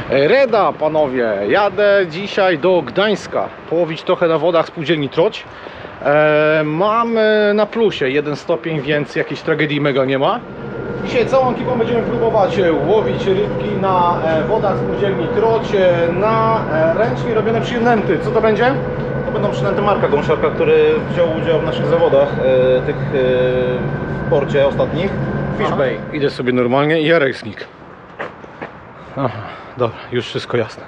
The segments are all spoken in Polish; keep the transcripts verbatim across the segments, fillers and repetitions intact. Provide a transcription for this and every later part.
Reda, panowie, jadę dzisiaj do Gdańska połowić trochę na wodach spółdzielni Troć. e, Mam na plusie jeden stopień, więc jakiejś tragedii mega nie ma. Dzisiaj całą ekipą będziemy próbować łowić rybki na wodach spółdzielni Troć na ręcznie robione przynęty. Co to będzie? To będą przynęty Marka Gąsiorka, który wziął udział w naszych zawodach e, tych e, w porcie ostatnich. Fishbay. Idę sobie normalnie i Jarek znikł. Aha, dobra, już wszystko jasne.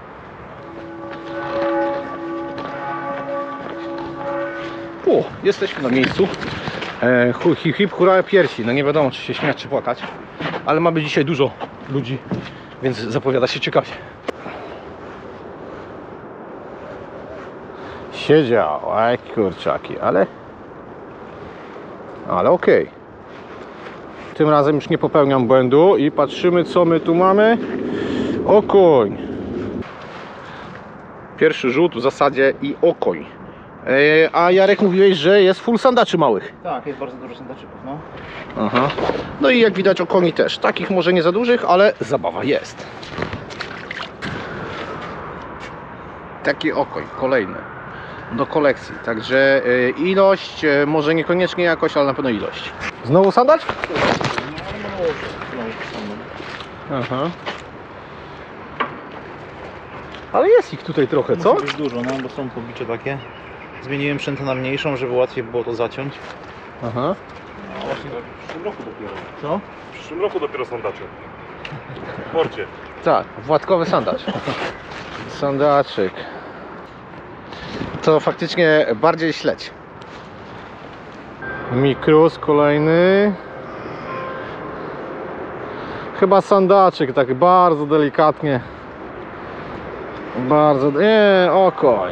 O, jesteśmy na miejscu. E, hu, hip, hip, hura, piersi. No nie wiadomo, czy się śmiać, czy płakać. Ale mamy dzisiaj dużo ludzi, więc zapowiada się ciekawie. Siedział, aj kurczaki, ale... Ale okej. Okay. Tym razem już nie popełniam błędu i patrzymy, co my tu mamy. Okoń. Pierwszy rzut w zasadzie i okoń. E, a Jarek, mówiłeś, że jest full sandaczy małych. Tak, jest bardzo dużo sandaczyków, no. Aha. No i jak widać okoni też. Takich może nie za dużych, ale zabawa jest. Taki okoń, kolejny. Do kolekcji. Także e, ilość, e, może niekoniecznie jakość, ale na pewno ilość. Znowu sandacz? Aha. Ale jest ich tutaj trochę, co? Musi być dużo, no, bo są pobicze takie. Zmieniłem przętę na mniejszą, żeby łatwiej było to zaciąć. Aha. No właśnie, w przyszłym roku dopiero. Co? W przyszłym roku dopiero sandacze. W porcie. Tak, władkowy sandacz. Sandaczyk. To faktycznie bardziej śledź. Mikrus kolejny. Chyba sandaczyk, tak bardzo delikatnie. Bardzo... Nie, okoń.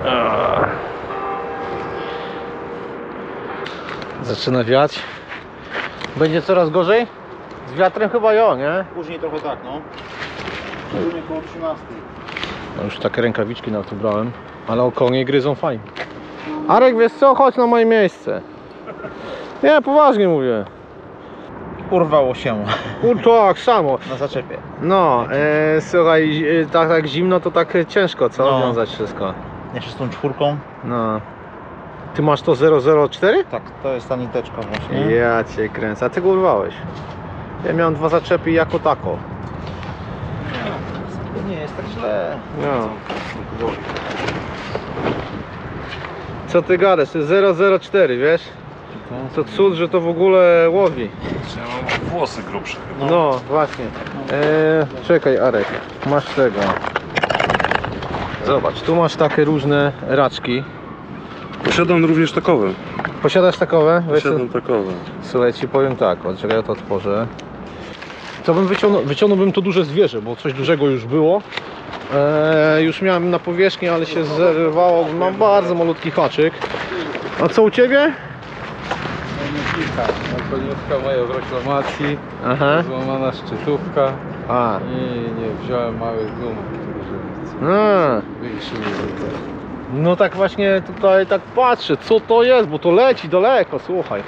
Zaczyna wiać. Będzie coraz gorzej? Z wiatrem chyba jo, nie? Później trochę tak, no. Później około trzynastej. No już takie rękawiczki nawet ubrałem. Ale okonie gryzą fajnie. Arek, wiesz co? Chodź na moje miejsce. Nie, poważnie mówię. Urwało się Kur, tak, samo. na zaczepie. No, e, słuchaj, e, tak, tak zimno to tak ciężko, co? No. Wiązać wszystko. Jeszcze z tą czwórką. No. Ty masz to zero zero cztery? Tak, to jest ta niteczka właśnie. Ja cię kręcę. A ty go urwałeś. Ja miałem dwa zaczepy jako tako. To nie jest tak źle. No. Co ty gadasz? To jest zero zero cztery, wiesz? To cud, że to w ogóle łowi. Ja mam włosy grubsze chyba. No, no właśnie. E, czekaj, Arek, masz tego. Zobacz, tu masz takie różne raczki. Posiadam również takowe. Posiadasz takowe? Weź Posiadam takowe. Słuchaj, ci powiem tak, o, czekaj, ja to otworzę. To bym wyciągnął, wyciągnąłbym to duże zwierzę, bo coś dużego już było. E, już miałem na powierzchni, ale się zerwało. Mam bardzo malutki haczyk. A co u ciebie? Okoniówka moja w reklamacji, Aha. złamana szczytówka A. i nie wziąłem małych gumów, które A. większy nie. No tak właśnie tutaj tak patrzę, co to jest, bo to leci daleko, słuchaj.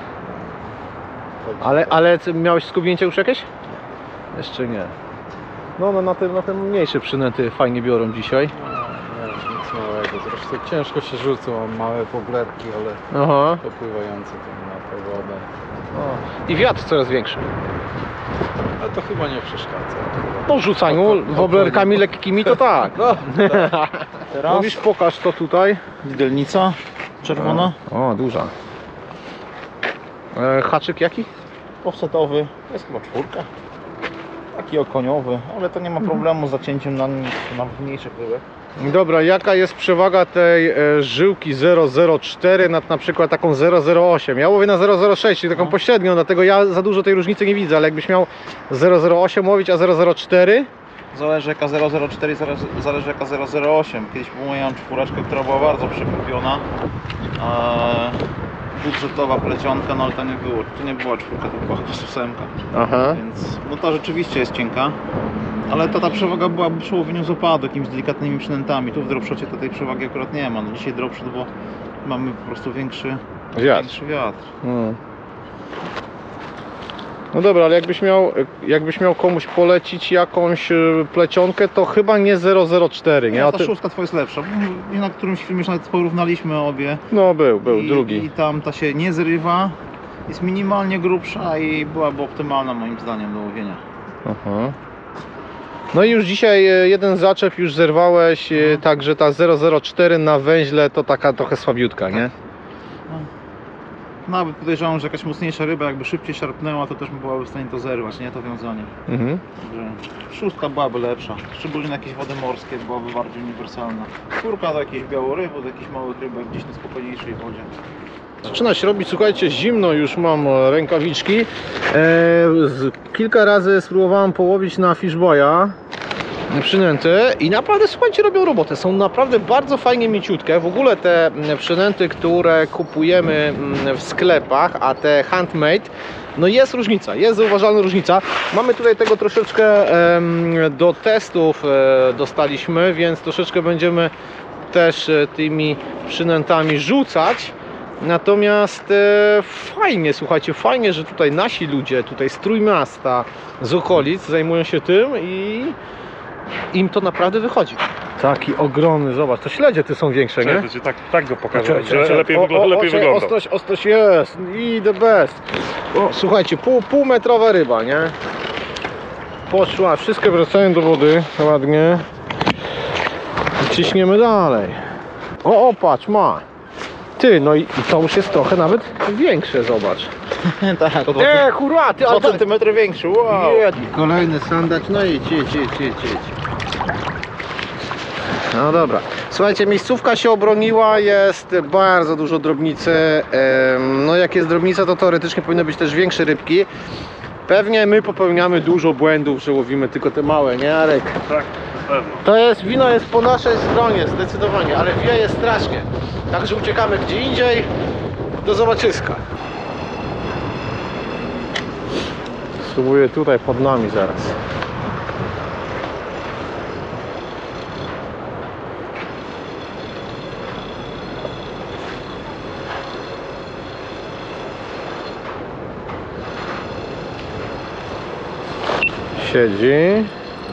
Ale, ale ty miałeś skubnięcie już jakieś? Jeszcze nie. No, no na, te, na te mniejsze przynęty fajnie biorą dzisiaj. Nie, nic małego, zresztą ciężko się rzucą, mam małe pobletki, ale Aha. popływające tam na tę wodę. O. I wiatr coraz większy. Ale to chyba nie przeszkadza. Po rzucaniu woblerkami lekkimi to tak. No, Teraz Mówisz, pokaż to tutaj. widelnica czerwona. O, duża. E, haczyk jaki? Offsetowy. To jest chyba czwórka. Taki okoniowy, ale to nie ma problemu z zacięciem na, na mniejszych rybek. Dobra, jaka jest przewaga tej e, żyłki zero zero cztery nad na przykład taką zero zero osiem? Ja łowię na zero zero sześć, czyli taką No. pośrednią, dlatego ja za dużo tej różnicy nie widzę, ale jakbyś miał zero zero osiem łowić, a zero zero cztery? Zależy jaka zero zero cztery, zależy, zależy jaka zero zero osiem. Kiedyś miałem czwóreczkę, która była bardzo przekupiona. Eee, budżetowa plecionka, no ale to nie było, to nie była czwórka, to była chyba ósemka. Aha. Więc no to rzeczywiście jest cienka. Ale to ta przewaga była przy łowieniu z opadu, jakimiś delikatnymi przynętami. Tu w dropshocie to tej przewagi akurat nie ma. No dzisiaj dropshot, bo mamy po prostu większy Wiatr. większy wiatr. Hmm. No dobra, ale jakbyś miał, jakbyś miał komuś polecić jakąś y, plecionkę, to chyba nie zero zero cztery, nie? Nie, A ta ty... szóstka twoja jest lepsza. I na którymś filmie już nawet porównaliśmy obie. No był, był, I, drugi. I tam ta się nie zrywa. Jest minimalnie grubsza i byłaby optymalna moim zdaniem do łowienia. Aha. No i już dzisiaj e, jeden zaczep już zerwałeś, e, No. także ta zero zero cztery na węźle to taka trochę słabiutka, nie? Nawet podejrzewam, że jakaś mocniejsza ryba jakby szybciej szarpnęła, to też byłaby w stanie to zerwać, nie? To wiązanie. Mhm. Także szóstka byłaby lepsza. Szczególnie na jakieś wody morskie byłaby bardziej uniwersalna. Czwórka do jakichś białorybów, do jakichś małych rybek gdzieś na spokojniejszej wodzie. Zaczyna się robić, słuchajcie, zimno, już mam e, rękawiczki. E, z, kilka razy spróbowałem połowić na fishboya przynęty i naprawdę, słuchajcie, robią robotę. Są naprawdę bardzo fajnie mięciutkie. W ogóle te mm, przynęty, które kupujemy mm, w sklepach, a te handmade, no jest różnica, jest zauważalna różnica. Mamy tutaj tego troszeczkę em, do testów e, dostaliśmy, więc troszeczkę będziemy też e, tymi przynętami rzucać. Natomiast e, fajnie, słuchajcie, fajnie, że tutaj nasi ludzie, tutaj z Trójmiasta, z okolic zajmują się tym i im to naprawdę wychodzi. Taki ogromny, zobacz, to śledzie te są większe, nie? Czekaj, to ci tak, tak go pokażę, Czekaj, że czekaj, czekaj. lepiej, O, wygl o, lepiej o, czekaj, wygląda. Ostrość, ostrość jest i the best. O, słuchajcie, pół, półmetrowa ryba, nie? Poszła, wszystkie wracają do wody, ładnie. I ciśniemy dalej. O, o, patrz, ma. Ty, no i, i to już jest trochę nawet większe, zobacz. Tak, to E, hurra, ty, ale dwa to... centymetry większy, wow! Kolejny sandacz, no i idź, idź, idź, idź, idź. No dobra, słuchajcie, miejscówka się obroniła, jest bardzo dużo drobnicy. Em, No jak jest drobnica, to teoretycznie powinny być też większe rybki. Pewnie my popełniamy dużo błędów, że łowimy tylko te małe, nie, Arek? Tak, na pewno. To jest, wino jest po naszej stronie, zdecydowanie, ale wieje strasznie. Także uciekamy gdzie indziej. Do zobaczyska. Spróbuję tutaj pod nami zaraz. Siedzi.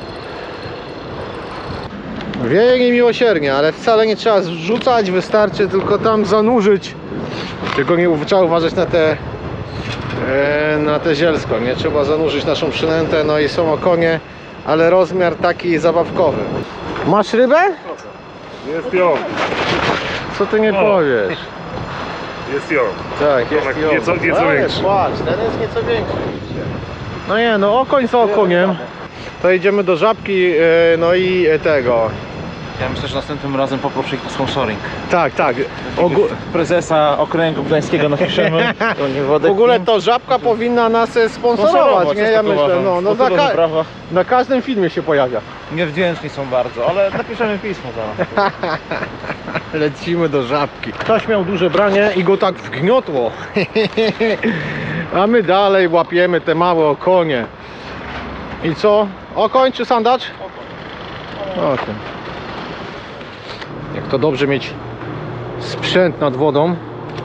Wieje niemiłosiernie, ale wcale nie trzeba zrzucać, wystarczy tylko tam zanurzyć. Tylko nie trzeba uważać na te e, na te zielsko, nie trzeba zanurzyć naszą przynętę, no i są okonie, ale rozmiar taki zabawkowy. Masz rybę? Jest ją, Co ty nie O. powiesz? jest ją. Tak, jest Tak, ją. nieco- nieco Ale większy. Patrz, ten jest nieco większy. No nie, no okoń za okoniem. To idziemy do Żabki, e, no i e, tego. Ja myślę, że następnym razem poproszę ich o sponsoring. Tak, tak. Ogó Prezesa Okręgu Gdańskiego napiszemy. w ogóle to Żabka powinna nas e, sponsorować, nie? Ja myślę, no, no za ka na każdym filmie się pojawia. Niewdzięczni są bardzo, ale napiszemy pismo za. Lecimy do Żabki. Ktoś miał duże branie i go tak wgniotło. A my dalej łapiemy te małe okonie. I co? Okoń czy sandacz? Okoń. Jak to dobrze mieć sprzęt nad wodą.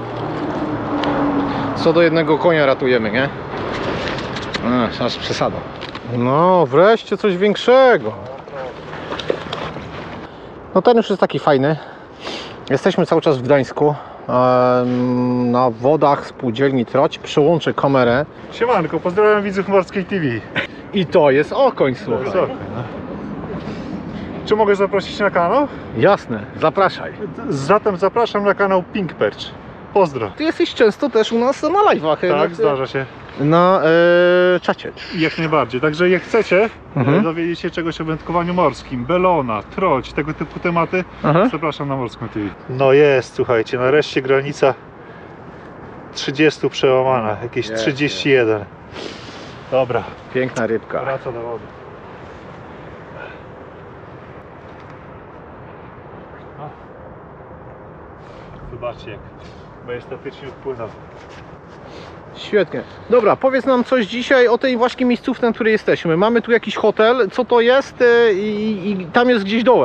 Co do jednego konia ratujemy, nie? A, aż przesadą. No, wreszcie coś większego. No ten już jest taki fajny. Jesteśmy cały czas w Gdańsku. em, Na wodach spółdzielni Troć. Przełączę kamerę. Siemanko, pozdrawiam widzów Morskiej T V. I to jest okoń, słuchaj. Co? Czy mogę zaprosić na kanał? Jasne, zapraszaj. Zatem zapraszam na kanał Pink Perch. Pozdro. Ty jesteś często też u nas na live'ach. Tak, na, zdarza się. Na e, czacie. Jak najbardziej. Także jak chcecie Mhm. e, dowiedzieć się czegoś o wędkowaniu morskim, belona, troć, tego typu tematy, Aha. zapraszam na Morską T V. No jest, słuchajcie, nareszcie granica trzydzieści przełamana, jakieś Jest, trzydzieści jeden. Dobra, Piękna rybka. wraca do wody. O. Zobaczcie, jak majestatycznie odpłynął. Świetnie. Dobra, powiedz nam coś dzisiaj o tej właśnie miejscówce, na której jesteśmy. Mamy tu jakiś hotel, co to jest e, i, i tam jest gdzieś dołek.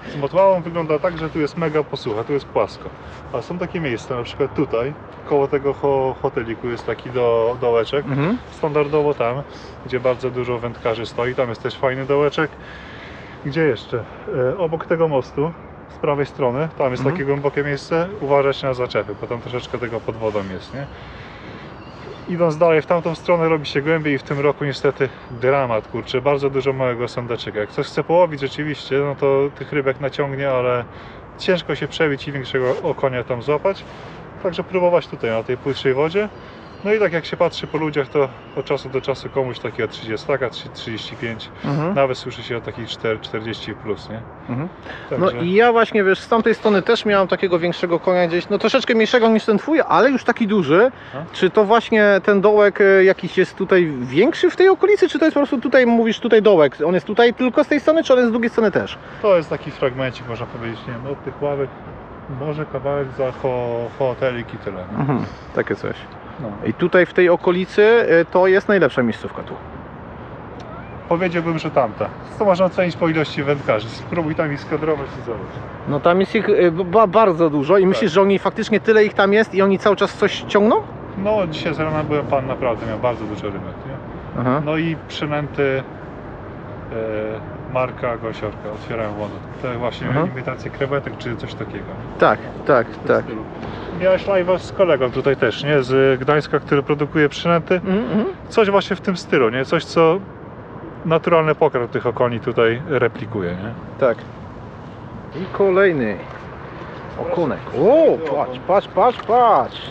Z Motłałą wygląda tak, że tu jest mega posłucha, tu jest płasko. A są takie miejsca, na przykład tutaj, koło tego ho hoteliku jest taki do, dołeczek. Mhm. Standardowo tam, gdzie bardzo dużo wędkarzy stoi, tam jest też fajny dołeczek. Gdzie jeszcze? E, obok tego mostu, z prawej strony, tam jest Mhm. takie głębokie miejsce, uważać na zaczepy, bo tam troszeczkę tego pod wodą jest, nie? Idąc dalej w tamtą stronę robi się głębiej i w tym roku niestety dramat, kurczę, bardzo dużo małego sondaczyka. Jak ktoś chce połowić rzeczywiście, no to tych rybek naciągnie, ale ciężko się przebić i większego okonia tam złapać. Także próbować tutaj na tej płytszej wodzie. No i tak jak się patrzy po ludziach, to od czasu do czasu komuś takiego trzydzieści, trzydzieści pięć, Mhm. nawet słyszy się o takich czterdzieści plus, nie? Mhm. Także... No i ja właśnie, wiesz, z tamtej strony też miałem takiego większego konia gdzieś, no troszeczkę mniejszego niż ten twój, ale już taki duży. No. Czy to właśnie ten dołek e, jakiś jest tutaj większy w tej okolicy, czy to jest po prostu tutaj, mówisz tutaj dołek, on jest tutaj tylko z tej strony, czy on jest z drugiej strony też? To jest taki fragmencik, można powiedzieć, nie wiem, od tych ławek, może kawałek za ho hotelik i tyle. Nie? Mhm. Takie coś. No. I tutaj w tej okolicy e, to jest najlepsza miejscówka tu. Powiedziałbym, że tamta. To można ocenić po ilości wędkarzy. Spróbuj tam ich skadrować i zobacz. No tam jest ich e, ba bardzo dużo i myślisz, że oni faktycznie tyle ich tam jest i oni cały czas coś ciągną? No dzisiaj z rana byłem, pan naprawdę miał bardzo dużo rybek, nie? Aha. No i przynęty e, Marka Gosiorka, otwierałem wodę. To właśnie Aha. imitacje krewetek czy coś takiego. Tak, tak, tak. Miałeś live'a z kolegą tutaj też, nie? Z Gdańska, który produkuje przynęty. Mhm, mhm. Coś właśnie w tym stylu, nie? Coś, co naturalny pokarm tych okoni tutaj replikuje, nie? Tak. I kolejny okunek. O, patrz, patrz, patrz, patrz.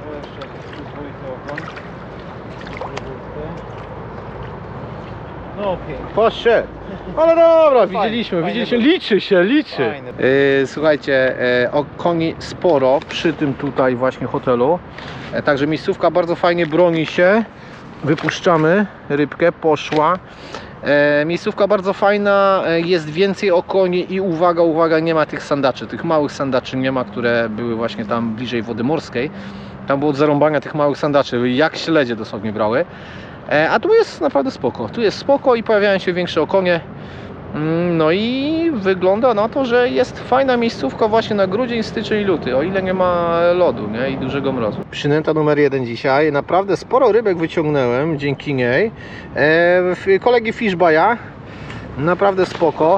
No pięknie. Patrzcie. Ale dobra, Fajnie, widzieliśmy, fajnie widzieliśmy, było. liczy się, liczy. Fajne. Yy, słuchajcie, e, okoni sporo przy tym tutaj właśnie hotelu. E, także miejscówka bardzo fajnie broni się. Wypuszczamy rybkę, poszła. E, miejscówka bardzo fajna, e, jest więcej okoni i uwaga, uwaga, nie ma tych sandaczy, tych małych sandaczy nie ma, które były właśnie tam bliżej wody morskiej. Tam było od zarąbania tych małych sandaczy, jak śledzie dosłownie brały. E, a tu jest naprawdę spoko, tu jest spoko i pojawiają się większe okonie. Mm, No i wygląda na to, że jest fajna miejscówka właśnie na grudzień, styczeń i luty, o ile nie ma lodu, nie? I dużego mrozu. Przynęta numer jeden dzisiaj. Naprawdę sporo rybek wyciągnąłem dzięki niej. E, kolegi Fishbaya. Naprawdę spoko.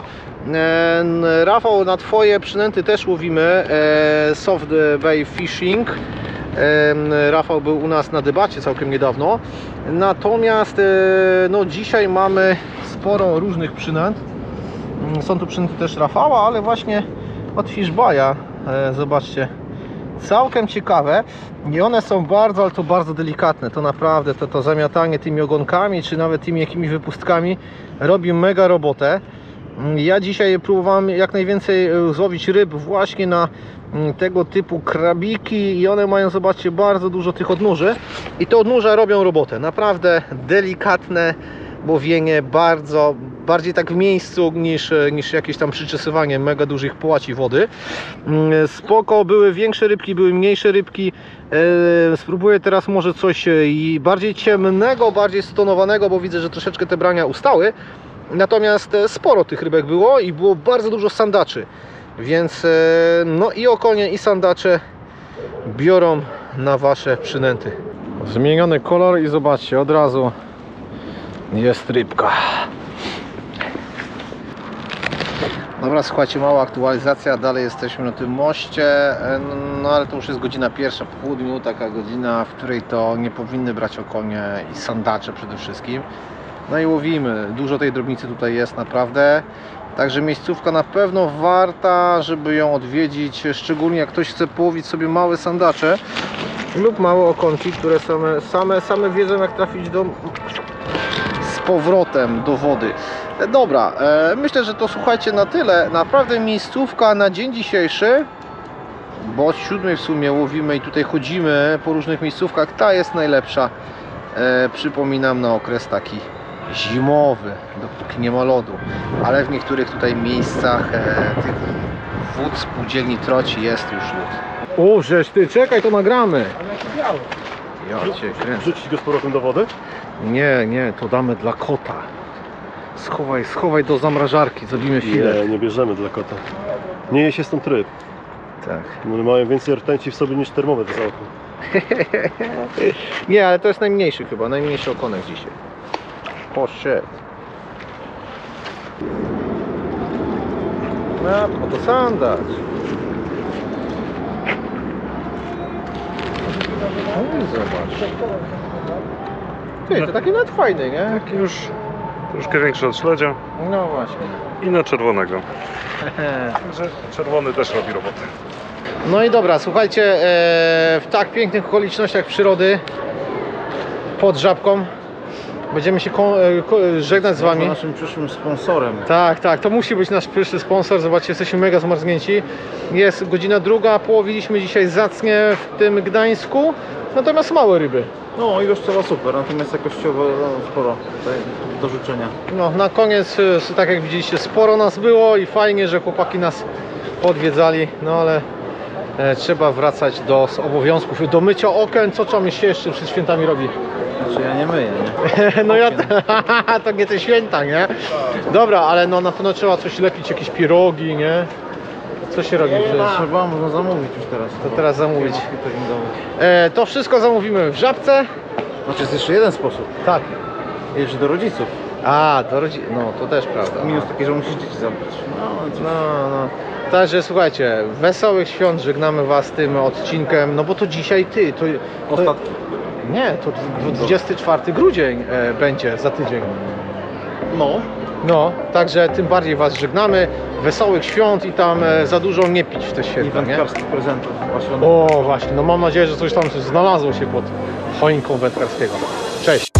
E, Rafał, na twoje przynęty też łowimy. E, Soft Bay Fishing. E, Rafał był u nas na debacie całkiem niedawno. Natomiast e, no, dzisiaj mamy sporo różnych przynęt. Są tu przynęty też Rafała, ale właśnie od Fishbaya. E, zobaczcie, całkiem ciekawe i one są bardzo, ale to bardzo delikatne. To naprawdę to, to zamiatanie tymi ogonkami, czy nawet tymi jakimiś wypustkami robi mega robotę. Ja dzisiaj próbowałem jak najwięcej złowić ryb właśnie na tego typu krabiki i one mają, zobaczcie, bardzo dużo tych odnóży i te odnóża robią robotę. Naprawdę delikatne łowienie, bardzo, bardziej tak w miejscu niż, niż jakieś tam przyczesywanie mega dużych połaci wody. Spoko, były większe rybki, były mniejsze rybki. Spróbuję teraz może coś bardziej ciemnego, bardziej stonowanego, bo widzę, że troszeczkę te brania ustały. Natomiast sporo tych rybek było i było bardzo dużo sandaczy. Więc no i okonie, i sandacze biorą na wasze przynęty. Zmieniony kolor i zobaczcie, od razu jest rybka. Dobra, słuchajcie, mała aktualizacja, dalej jesteśmy na tym moście, no ale to już jest godzina pierwsza po południu, taka godzina, w której to nie powinny brać okonie i sandacze przede wszystkim. No i łowimy, dużo tej drobnicy tutaj jest naprawdę, także miejscówka na pewno warta, żeby ją odwiedzić, szczególnie jak ktoś chce połowić sobie małe sandacze lub małe okonki, które same, same, same wiedzą, jak trafić do z powrotem do wody. Dobra, e, myślę, że to słuchajcie na tyle. Naprawdę miejscówka na dzień dzisiejszy, bo od siódmej w sumie łowimy i tutaj chodzimy po różnych miejscówkach. Ta jest najlepsza. E, przypominam, na okres taki zimowy, dopóki nie ma lodu, ale w niektórych tutaj miejscach e, tych wód spółdzielni Troci jest już lód. O, żeż ty, czekaj, to nagramy. Ale jaki biały. Ja cię kręcę. Wrzucić go z powrotem do wody? Nie, nie, to damy dla kota. Schowaj, schowaj do zamrażarki, zrobimy filet. Nie, nie bierzemy dla kota. Nie je się stąd ryb. Tak. One mają więcej rtęci w sobie niż termometr za oknem. Nie, ale to jest najmniejszy chyba, najmniejszy okonek dzisiaj. O shit. No, po to sam dać. No i zobacz. Ty, to taki nawet fajny, nie? Taki już troszkę większy od śledzia No właśnie. i na czerwonego. Także czerwony też robi robotę. No i dobra, słuchajcie, e, w tak pięknych okolicznościach przyrody pod Żabką będziemy się ko- e, ko- żegnać z wami. Naszym przyszłym sponsorem. Tak, tak, to musi być nasz pierwszy sponsor. Zobaczcie, jesteśmy mega zmarznięci. Jest godzina druga, połowiliśmy dzisiaj zacnie w tym Gdańsku, natomiast małe ryby. No ilościowo super, natomiast jakościowo no, sporo tutaj do życzenia. No, na koniec, e, tak jak widzieliście, sporo nas było i fajnie, że chłopaki nas odwiedzali, no ale e, trzeba wracać do obowiązków, do mycia okien. Co trzeba się jeszcze przed świętami robi? Znaczy ja nie myję, nie? No ja to nie te święta, nie? Dobra, ale no na pewno trzeba coś lepić, jakieś pierogi, nie? Co się robi? Że... Trzeba, można zamówić już teraz. To teraz zamówić. Marketingowe. E, to wszystko zamówimy w Żabce. Znaczy jest jeszcze jeden sposób. Tak. Jeźdź do rodziców. A, do rodziny. No to też prawda. Minus taki, że musisz dzieci zabrać. No, no, No, no. Także słuchajcie, wesołych świąt, żegnamy was tym odcinkiem, no bo to dzisiaj ty, to... to Ostatni. nie, to dwudziestego czwartego grudzień e, będzie za tydzień. No. No, także tym bardziej was żegnamy, wesołych świąt i tam e, za dużo nie pić w te I święta, nie? wędkarskich prezentów. Właśnie. O, właśnie, no mam nadzieję, że coś tam znalazło się pod choinką wędkarskiego. Cześć!